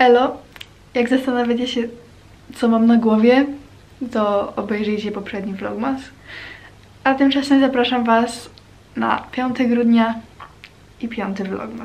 Elo, jak zastanawiacie się, co mam na głowie, to obejrzyjcie poprzedni vlogmas. A tymczasem zapraszam Was na 5 grudnia i 5 vlogmas.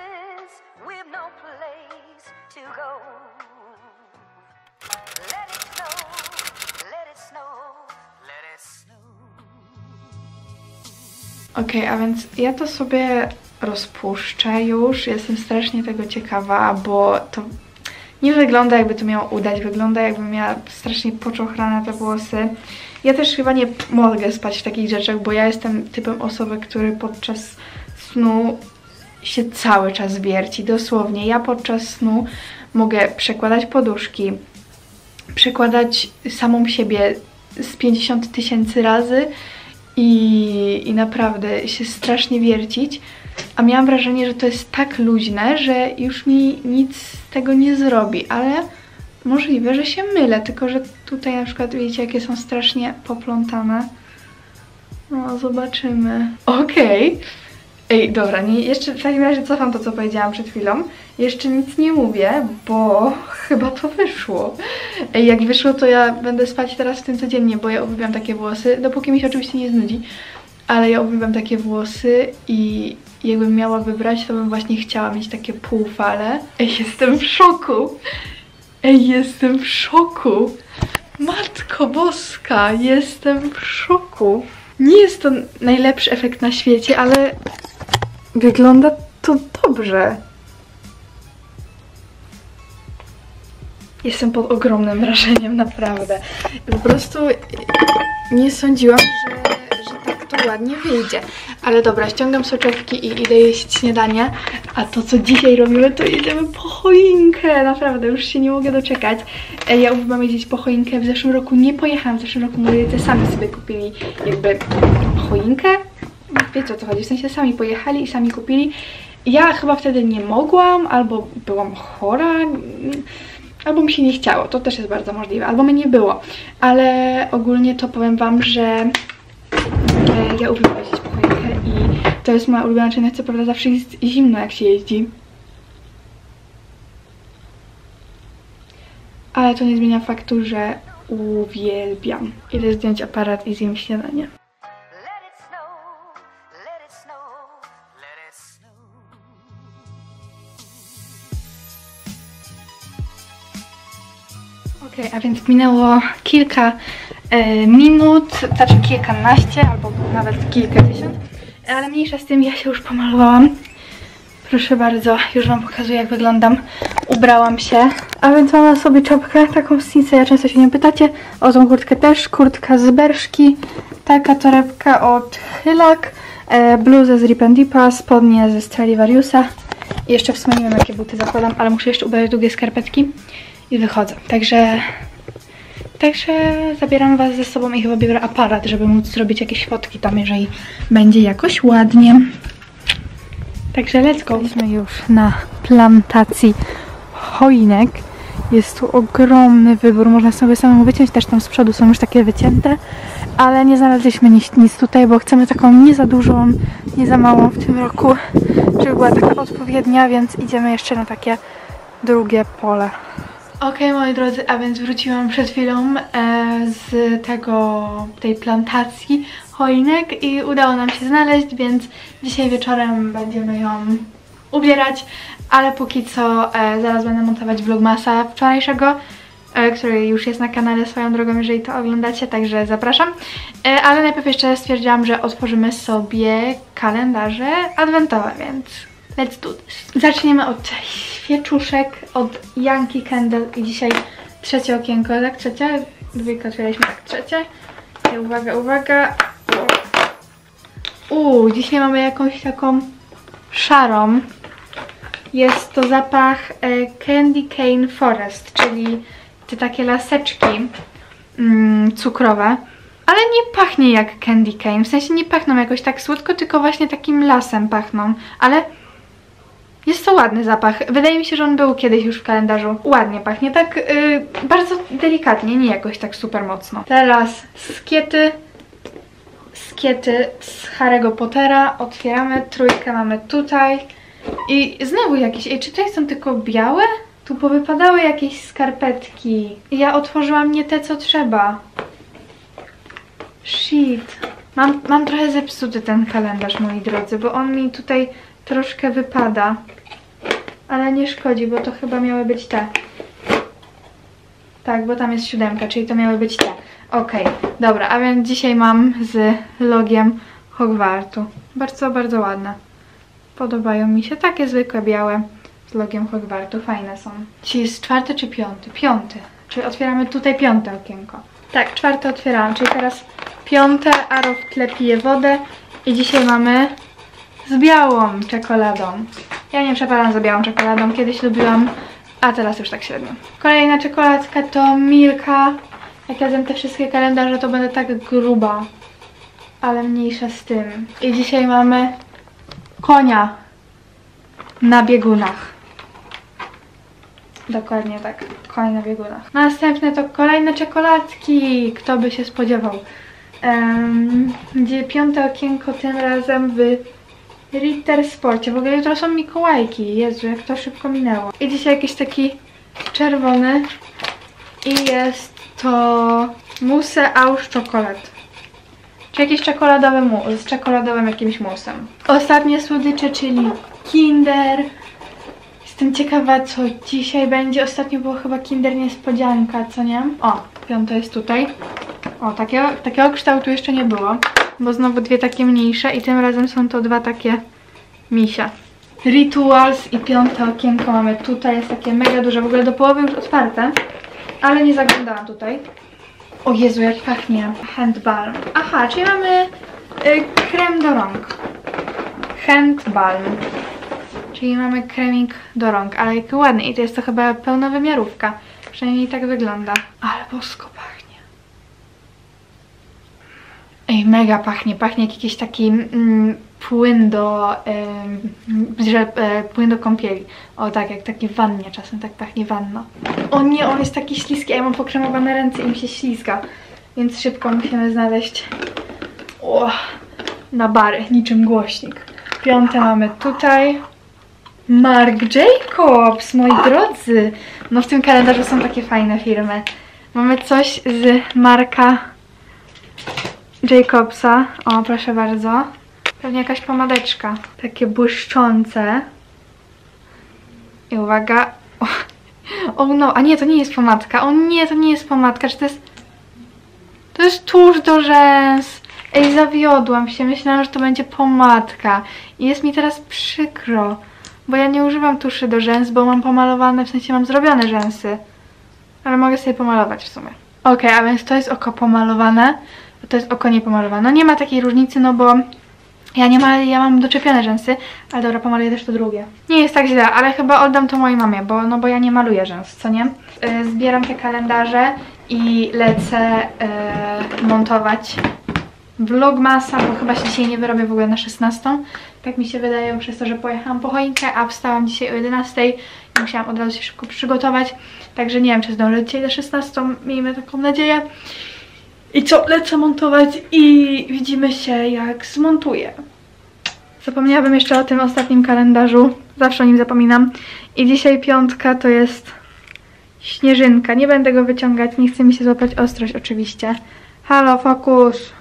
Okej, a więc ja to sobie rozpuszczę już. Jestem strasznie tego ciekawa, bo to nie wygląda, jakby to miało udać. Wygląda, jakbym miała strasznie poczochrane te włosy. Ja też chyba nie mogę spać w takich rzeczach, bo ja jestem typem osoby, który podczas snu się cały czas wierci. Dosłownie, ja podczas snu mogę przekładać poduszki, przekładać samą siebie z 50 000 razy i naprawdę się strasznie wiercić. A miałam wrażenie, że to jest tak luźne, że już mi nic z tego nie zrobi, ale możliwe, że się mylę, tylko że tutaj na przykład widzicie, jakie są strasznie poplątane. No, zobaczymy. Okej. Ej, dobra, jeszcze w takim razie cofam to, co powiedziałam przed chwilą. Jeszcze nic nie mówię, bo chyba to wyszło. Ej, jak wyszło, to ja będę spać teraz w tym codziennie, bo ja uwielbiam takie włosy, dopóki mi się oczywiście nie znudzi. Ale ja uwielbiam takie włosy i jakbym miała wybrać, to bym właśnie chciała mieć takie półfale. Ej, jestem w szoku! Ej, jestem w szoku! Matko boska, jestem w szoku! Nie jest to najlepszy efekt na świecie, ale wygląda to dobrze. Jestem pod ogromnym wrażeniem, naprawdę. Po prostu nie sądziłam, że tak to ładnie wyjdzie. Ale dobra, ściągam soczewki i idę jeść śniadanie. A to, co dzisiaj robimy, to jedziemy po choinkę. Naprawdę, już się nie mogę doczekać. Ja uwielbiam jeździć po choinkę. W zeszłym roku nie pojechałam. W zeszłym roku moi rodzice sami sobie kupili jakby choinkę. Wiecie, o co chodzi? W sensie sami pojechali i sami kupili. Ja chyba wtedy nie mogłam, albo byłam chora, albo mi się nie chciało. To też jest bardzo możliwe. Albo mnie nie było. Ale ogólnie to powiem Wam, że ja uwielbiam jeździć po choinkę i to jest moja ulubiona czynność. Co prawda zawsze jest zimno, jak się jeździ. Ale to nie zmienia faktu, że uwielbiam. Idę zdjąć aparat i zjem śniadanie. Okej, a więc minęło kilka minut, znaczy kilkanaście, albo nawet kilkadziesiąt, ale mniejsza z tym, ja się już pomalowałam. Proszę bardzo, już Wam pokazuję, jak wyglądam. Ubrałam się, a więc mam na sobie czapkę, taką z Sinsei, często się nie pytacie. O tą kurtkę też, kurtka z Berszki, taka torebka od Chylak, bluzę z Rip & Dipa, spodnie ze Stradivariusa. I jeszcze w sumie nie wiem, jakie buty zakładam, ale muszę jeszcze ubrać długie skarpetki i wychodzę. Także zabieram Was ze sobą i chyba biorę aparat, żeby móc zrobić jakieś fotki tam, jeżeli będzie jakoś ładnie. Także let's go. Jesteśmy już na plantacji choinek. Jest tu ogromny wybór. Można sobie samemu wyciąć. Też tam z przodu są już takie wycięte. Ale nie znaleźliśmy nic tutaj, bo chcemy taką nie za dużą, nie za małą w tym roku, żeby była taka odpowiednia, więc idziemy jeszcze na takie drugie pole. Okej, moi drodzy, a więc wróciłam przed chwilą z tej plantacji choinek i udało nam się znaleźć, więc dzisiaj wieczorem będziemy ją ubierać, ale póki co zaraz będę montować vlogmasa wczorajszego, który już jest na kanale swoją drogą, jeżeli to oglądacie, także zapraszam. Ale najpierw jeszcze stwierdziłam, że otworzymy sobie kalendarze adwentowe, więc let's do this. Zaczniemy od świeczuszek, od Yankee Candle i dzisiaj trzecie okienko, tak? Trzecie? Dwójkę otwieraliśmy, tak, trzecie. I uwaga, uwaga. Dzisiaj mamy jakąś taką szarą. Jest to zapach Candy Cane Forest, czyli te takie laseczki cukrowe. Ale nie pachnie jak Candy Cane, w sensie nie pachną jakoś tak słodko, tylko właśnie takim lasem pachną. Ale jest to ładny zapach. Wydaje mi się, że on był kiedyś już w kalendarzu. Ładnie pachnie, tak bardzo delikatnie, nie jakoś tak super mocno. Teraz skiety z Harry'ego Pottera. Otwieramy, trójkę mamy tutaj. I znowu jakieś, czy tutaj są tylko białe? Tu powypadały jakieś skarpetki. I ja otworzyłam nie te, co trzeba. Shit. Mam trochę zepsuty ten kalendarz, moi drodzy, bo on mi tutaj troszkę wypada. Ale nie szkodzi, bo to chyba miały być te. Tak, bo tam jest 7, czyli to miały być te. Okej, dobra, a więc dzisiaj mam z logiem Hogwartu. Bardzo, bardzo ładne. Podobają mi się takie zwykłe, białe z logiem Hogwartu. Fajne są. Dzisiaj jest 4. czy 5? 5. Czyli otwieramy tutaj 5. okienko. Tak, 4. otwierałam, czyli teraz 5. Aro w tle pije wodę. I dzisiaj mamy z białą czekoladą. Ja nie przepadam za białą czekoladą. Kiedyś lubiłam, a teraz już tak średnio. Kolejna czekoladka to Milka. Jak ja zjem te wszystkie kalendarze, to będę tak gruba. Ale mniejsza z tym. I dzisiaj mamy konia na biegunach. Dokładnie tak. Koń na biegunach. Następne to kolejne czekoladki. Kto by się spodziewał. 5. okienko tym razem w Ritter Sporcie. W ogóle jutro są Mikołajki. Jezu, jak to szybko minęło. I dzisiaj jakiś taki czerwony. I jest to Mousse Au Chocolate. Czy jakiś czekoladowy mus, z czekoladowym jakimś musem. Ostatnie słodycze, czyli Kinder. Jestem ciekawa, co dzisiaj będzie. Ostatnio było chyba Kinder Niespodzianka, co nie? O, 5. jest tutaj. O, takiego kształtu jeszcze nie było. Bo znowu 2 takie mniejsze i tym razem są to 2 takie misie. Rituals i 5. okienko mamy tutaj. Jest takie mega duże, w ogóle do połowy już otwarte. Ale nie zaglądałam tutaj. O Jezu, jak pachnie. Hand balm. Aha, czyli mamy krem do rąk. Hand balm. Czyli mamy kremik do rąk, ale jaki ładny. I to jest to chyba pełnowymiarówka. Przynajmniej tak wygląda. Ale bosko pachnie. Ej, mega pachnie. Pachnie jak jakiś taki płyn do płyn do kąpieli. O tak, jak takie w wannie czasem tak pachnie wanna. O nie, on jest taki śliski, a ja mam pokremowane ręce i mi się ślizga. Więc szybko musimy znaleźć na bary, niczym głośnik. 5. mamy tutaj. Marc Jacobs, moi drodzy. No w tym kalendarzu są takie fajne firmy. Mamy coś z Marca Jacobsa. O, proszę bardzo. Pewnie jakaś pomadeczka. Takie błyszczące. I uwaga. O no, a nie, to nie jest pomadka. O nie, to nie jest pomadka. Czy to jest... To jest tusz do rzęs. Ej, zawiodłam się. Myślałam, że to będzie pomadka. I jest mi teraz przykro. Bo ja nie używam tuszy do rzęs, bo mam pomalowane, w sensie mam zrobione rzęsy. Ale mogę sobie pomalować w sumie. Okej, a więc to jest oko pomalowane. To jest oko niepomalowane. No nie ma takiej różnicy, no bo ja mam doczepione rzęsy. Ale dobra, pomaluję też to drugie. Nie jest tak źle, ale chyba oddam to mojej mamie, bo ja nie maluję rzęs, co nie? Zbieram te kalendarze i lecę montować vlogmasa, bo chyba się dzisiaj nie wyrobię w ogóle na 16. Tak mi się wydaje, przez to, że pojechałam po choinkę, a wstałam dzisiaj o 11 i musiałam od razu się szybko przygotować. Także nie wiem, czy zdążę dzisiaj na 16. Miejmy taką nadzieję. I co? Lecę montować i widzimy się, jak zmontuję. Zapomniałabym jeszcze o tym ostatnim kalendarzu. Zawsze o nim zapominam. I dzisiaj 5. to jest śnieżynka. Nie będę go wyciągać, nie chce mi się złapać ostrość oczywiście. Halo, fokus!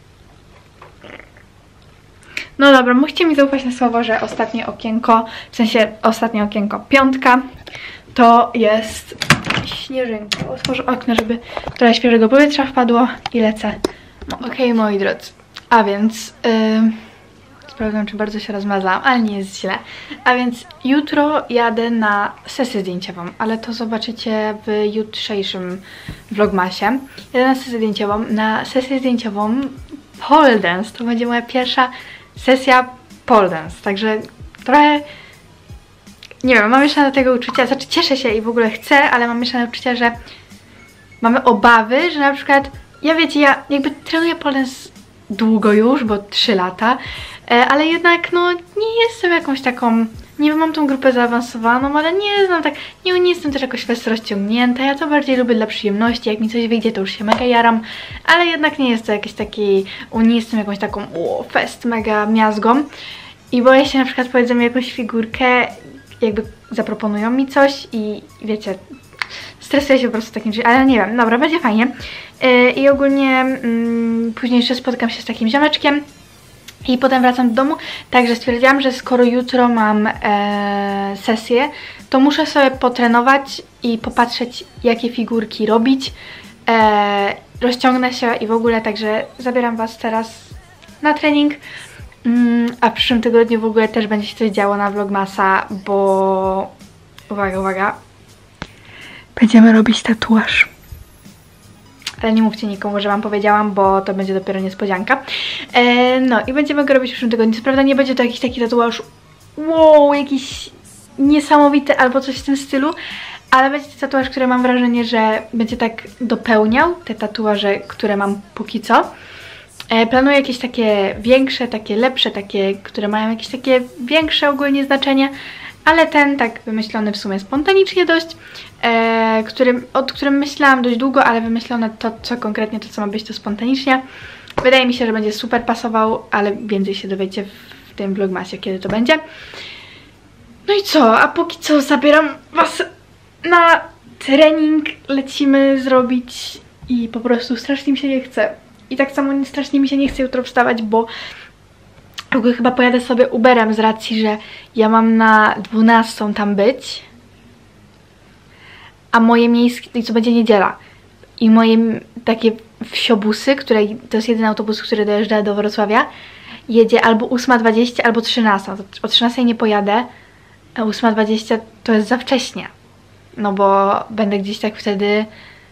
No dobra, musicie mi zaufać na słowo, że ostatnie okienko, w sensie ostatnie okienko 5, to jest śnieżynka. Otworzę okno, żeby trochę świeżego powietrza wpadło i lecę. No, okej, moi drodzy. A więc sprawdzam, czy bardzo się rozmazałam, ale nie jest źle. A więc jutro jadę na sesję zdjęciową, ale to zobaczycie w jutrzejszym vlogmasie. Jadę na sesję zdjęciową. Na sesję zdjęciową pole dance. To będzie moja pierwsza sesja pole dance, także trochę, nie wiem, mam mieszane do tego uczucia, znaczy cieszę się i w ogóle chcę, ale mam mieszane uczucia, że mamy obawy, że na przykład, ja wiecie, ja jakby trenuję pole dance długo już, bo 3 lata, ale jednak no nie jestem jakąś taką, nie wiem, mam tą grupę zaawansowaną, ale nie znam tak, nie jestem też jakoś fest rozciągnięta, ja to bardziej lubię dla przyjemności, jak mi coś wyjdzie, to już się mega jaram, ale jednak nie jest to jakiś taki, nie jestem jakąś taką fest mega miazgą i boję się na przykład, powiedzmy, jakąś figurkę, jakby zaproponują mi coś i wiecie, stresuję się po prostu takim czymś, ale nie wiem, dobra, będzie fajnie. I ogólnie później jeszcze spotkam się z takim ziomeczkiem i potem wracam do domu, także stwierdziłam, że skoro jutro mam sesję, to muszę sobie potrenować i popatrzeć, jakie figurki robić. Rozciągnę się i w ogóle, także zabieram Was teraz na trening. A w przyszłym tygodniu w ogóle też będzie się coś działo na Vlogmasa, bo uwaga, uwaga, będziemy robić tatuaż. Ale nie mówcie nikomu, że Wam powiedziałam, bo to będzie dopiero niespodzianka. No i będziemy go robić w przyszłym tygodniu. Co prawda nie będzie to jakiś taki tatuaż wow, jakiś niesamowity albo coś w tym stylu, ale będzie to tatuaż, który mam wrażenie, że będzie tak dopełniał te tatuaże, które mam póki co. Planuję jakieś takie większe, takie lepsze, takie, które mają jakieś takie większe ogólnie znaczenie, ale ten tak wymyślony w sumie spontanicznie dość, o którym myślałam dość długo, ale wymyślone to, co konkretnie, to co ma być, to spontanicznie. Wydaje mi się, że będzie super pasował, ale więcej się dowiecie w tym vlogmasie, kiedy to będzie. No i co? A póki co zabieram Was na trening, lecimy zrobić i po prostu strasznie mi się nie chce. I tak samo strasznie mi się nie chce jutro wstawać, bo w ogóle chyba pojadę sobie Uberem z racji, że ja mam na 12 tam być, a moje miejskie, i co będzie niedziela, i moje takie wsiobusy, to jest jedyny autobus, który dojeżdża do Wrocławia, jedzie albo 8:20, albo 13. O 13 nie pojadę, a 8:20 to jest za wcześnie, no bo będę gdzieś tak wtedy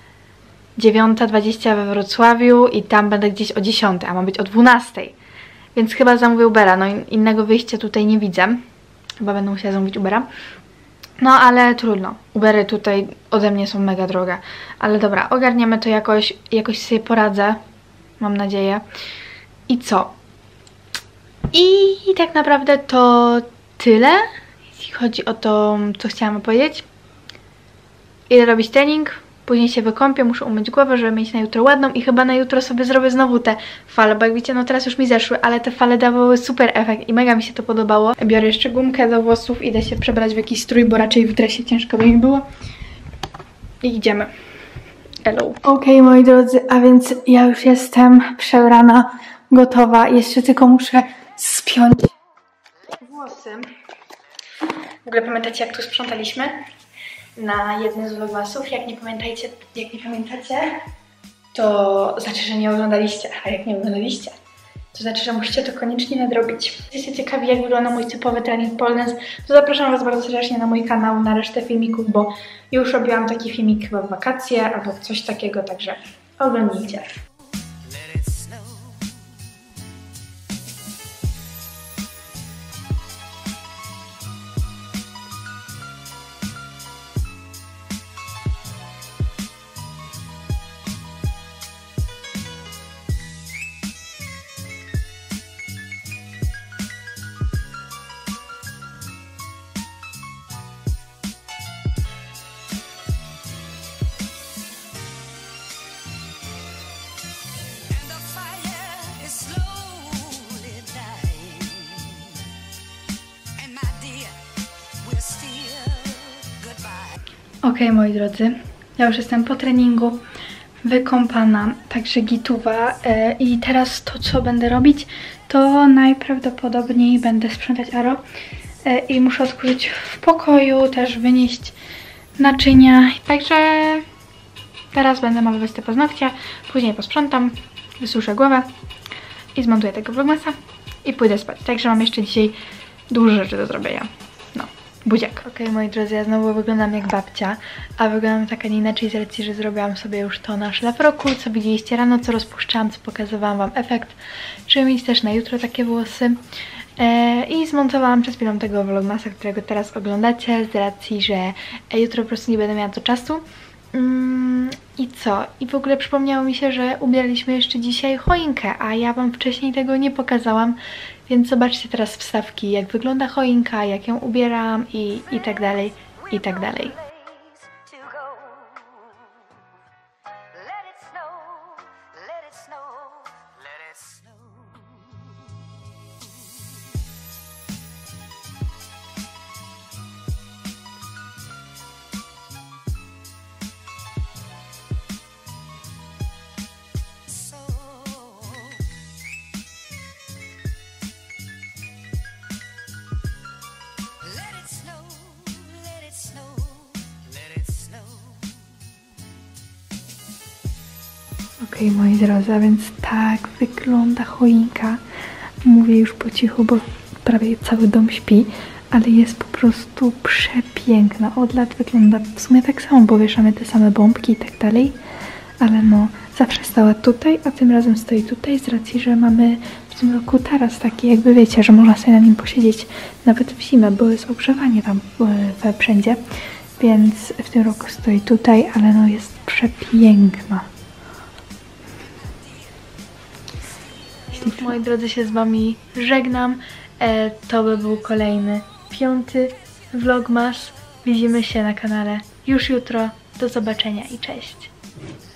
9:20 we Wrocławiu i tam będę gdzieś o 10, a ma być o 12. Więc chyba zamówię Ubera, no innego wyjścia tutaj nie widzę. Chyba będę musiała zamówić Ubera. No ale trudno, Ubery tutaj ode mnie są mega drogie. Ale dobra, ogarniemy to jakoś sobie poradzę, mam nadzieję. I co? I tak naprawdę to tyle, jeśli chodzi o to, co chciałam powiedzieć. Idę robić trening. Później się wykąpię, muszę umyć głowę, żeby mieć na jutro ładną i chyba na jutro sobie zrobię znowu te fale, bo jak widzicie, no teraz już mi zeszły, ale te fale dawały super efekt i mega mi się to podobało. Biorę jeszcze gumkę do włosów, idę się przebrać w jakiś strój, bo raczej w dresie ciężko by mi było. I idziemy. Hello. Okej, moi drodzy, a więc ja już jestem przebrana, gotowa. Jeszcze tylko muszę spiąć włosy. W ogóle pamiętacie, jak tu sprzątaliśmy? Na jednym z vlogmasów. Jak nie pamiętacie, to znaczy, że nie oglądaliście. A jak nie oglądaliście, to znaczy, że musicie to koniecznie nadrobić. Jesteście ciekawi, jak wygląda mój typowy trening pole dance, to zapraszam Was bardzo serdecznie na mój kanał, na resztę filmików, bo już robiłam taki filmik chyba w wakacje albo coś takiego, także oglądnijcie. Okej, moi drodzy, ja już jestem po treningu, wykąpana, także gituwa i teraz to, co będę robić, to najprawdopodobniej będę sprzątać Aro i muszę odkurzyć w pokoju, też wynieść naczynia, także teraz będę malować te paznokcie, później posprzątam, wysuszę głowę i zmontuję tego vlogmasa i pójdę spać, także mam jeszcze dzisiaj dużo rzeczy do zrobienia. Buziak. Okej, moi drodzy, ja znowu wyglądam jak babcia, a wyglądam tak, a nie inaczej z racji, że zrobiłam sobie już to na szlafroku, co widzieliście rano, co rozpuszczałam, co pokazywałam Wam efekt, żeby mieć też na jutro takie włosy. I zmontowałam przed chwilą tego vlogmasa, którego teraz oglądacie, z racji, że jutro po prostu nie będę miała do czasu. I co? I w ogóle przypomniało mi się, że ubieraliśmy jeszcze dzisiaj choinkę, a ja Wam wcześniej tego nie pokazałam, więc zobaczcie teraz wstawki, jak wygląda choinka, jak ją ubieram i tak dalej, i tak dalej. Okej, moi drodzy, a więc tak wygląda choinka. Mówię już po cichu, bo prawie cały dom śpi, ale jest po prostu przepiękna. Od lat wygląda w sumie tak samo, bo wieszamy te same bombki i tak dalej, ale no zawsze stała tutaj, a tym razem stoi tutaj z racji, że mamy w tym roku taras taki, jakby wiecie, że można sobie na nim posiedzieć nawet w zimę, bo jest ogrzewanie tam wszędzie, więc w tym roku stoi tutaj, ale no jest przepiękna. Moi drodzy, się z wami żegnam. To by był kolejny 5. vlogmas. Widzimy się na kanale już jutro. Do zobaczenia i cześć.